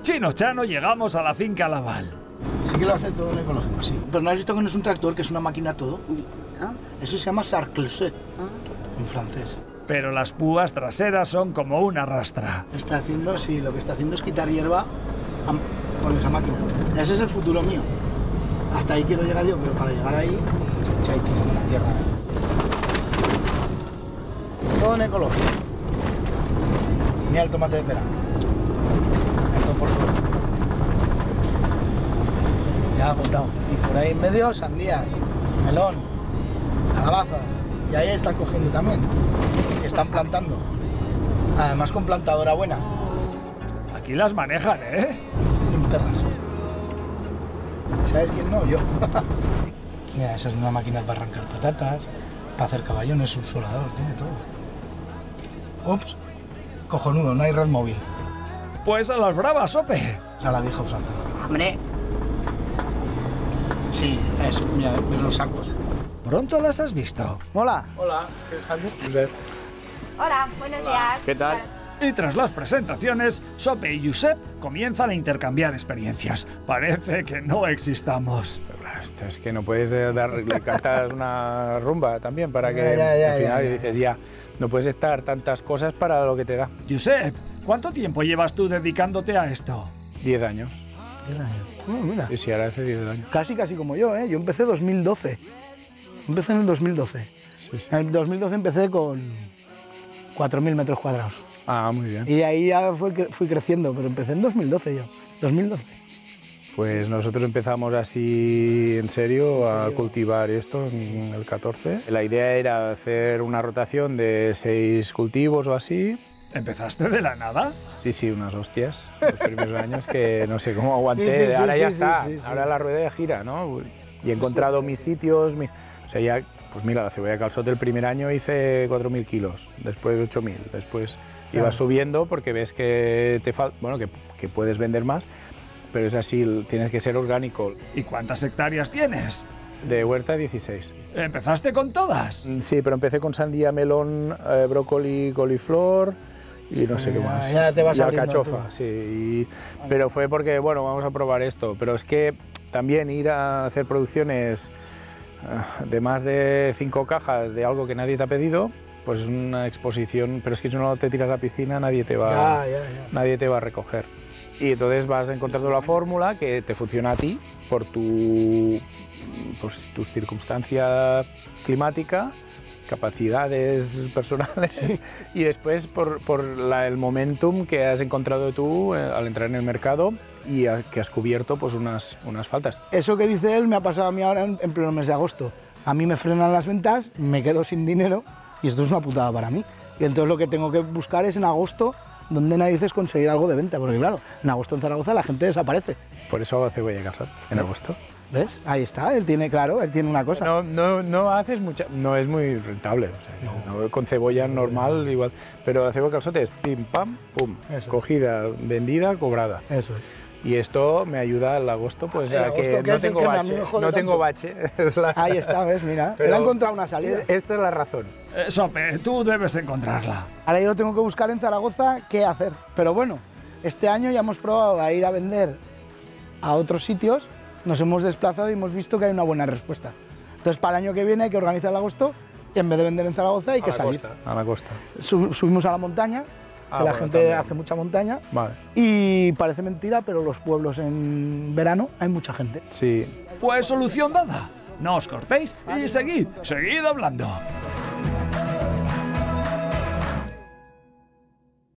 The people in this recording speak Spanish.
Chino Chano llegamos a la finca Laval. Sí que lo hace todo en ecológico, sí. Pero ¿no has visto que no es un tractor, que es una máquina todo? ¿Ah? Eso se llama sarclesé, en francés. Pero las púas traseras son como una rastra. Está haciendo, sí, lo que está haciendo es quitar hierba con esa máquina. Ese es el futuro mío. Hasta ahí quiero llegar yo, pero para llegar ahí, escucha, ahí tienes una tierra. Todo en ecológico. Mira el tomate de pera. Esto por suelo. Ya apuntado. Y por ahí en medio, sandías, melón, calabazas. Y ahí están cogiendo también. Están plantando. Además con plantadora buena. Aquí las manejan, ¿eh? Tienen perras. ¿Sabes quién no? Yo. Mira, esa es una máquina para arrancar patatas, para hacer caballones, subsolador, tiene todo. Ups. Cojonudo, no hay red móvil. Pues a las bravas, Sope. A la vieja usanza. Hombre. Sí, eso, mira, ves los sacos. ¿Pronto las has visto? Hola. Hola, ¿qué es Jaime? Hola, buenos días. ¿Qué tal? Y tras las presentaciones, Sope y Josep comienzan a intercambiar experiencias. Parece que no existamos. Hostia, es que no puedes le cantas una rumba también para que Ya, al final ya. dices ya, no puedes estar tantas cosas para lo que te da. Josep, ¿cuánto tiempo llevas tú dedicándote a esto? 10 años. Mira. Y si ahora hace 10 años. Casi como yo, ¿eh? Yo empecé en 2012. Empecé en el 2012. Sí, sí. En el 2012 empecé con 4.000 metros cuadrados. Ah, muy bien. Y de ahí ya fui creciendo, pero empecé en 2012 yo. 2012. Pues nosotros empezamos así en serio a cultivar esto en el 14. La idea era hacer una rotación de 6 cultivos o así. ¿Empezaste de la nada? Sí, unas hostias los primeros años que no sé cómo aguanté. Sí, ahora ya sí, está, sí. ahora la rueda ya gira, ¿no? Y he encontrado mis sitios, O sea, ya, pues mira, la cebolla calzote el primer año hice 4.000 kilos, después 8.000, después iba subiendo porque ves que te falta, bueno, que puedes vender más, pero es así, tienes que ser orgánico. ¿Y cuántas hectáreas tienes? De huerta 16. ¿Empezaste con todas? Sí, pero empecé con sandía, melón, brócoli, coliflor y no sé qué más. Ya te vas y abriendo alcachofa, tú. sí. Pero fue porque, bueno, vamos a probar esto. Pero es que también ir a hacer producciones de más de 5 cajas de algo que nadie te ha pedido, pues es una exposición, pero es que si no te tiras a la piscina nadie te va a recoger. Y entonces vas encontrando la fórmula que te funciona a ti por tu circunstancia climática, capacidades personales y después por el momentum que has encontrado tú al entrar en el mercado y que has cubierto pues unas faltas. Eso que dice él me ha pasado a mí ahora en pleno mes de agosto. A mí me frenan las ventas, me quedo sin dinero y esto es una putada para mí. Y entonces lo que tengo que buscar es en agosto donde narices conseguir algo de venta, porque claro, en agosto en Zaragoza la gente desaparece. Por eso hago cebolla calzot en agosto. ¿Ves? Ahí está, él tiene una cosa. No haces mucha, no es muy rentable, o sea, no, con cebolla normal igual, pero la cebolla calzot es pim pam pum, Eso. Cogida, vendida, cobrada. Eso es. Y esto me ayuda el agosto, pues a agosto, que que no es el tengo que a mí bache, me jode no tengo tanto. bache. Es la... Ahí está, ¿ves? Mira, Pero él ha encontrado una salida. Esta es la razón. Sope, tú debes encontrarla. Ahora yo lo tengo que buscar en Zaragoza qué hacer. Pero bueno, este año ya hemos probado a ir a vender a otros sitios, nos hemos desplazado y hemos visto que hay una buena respuesta. Entonces para el año que viene hay que organizar el agosto y en vez de vender en Zaragoza hay que salir. A la costa. Subimos a la montaña, que la bueno, gente también. hace mucha montaña. Vale. Y parece mentira, pero los pueblos en verano hay mucha gente. Sí. Pues solución dada. No os cortéis y seguid hablando.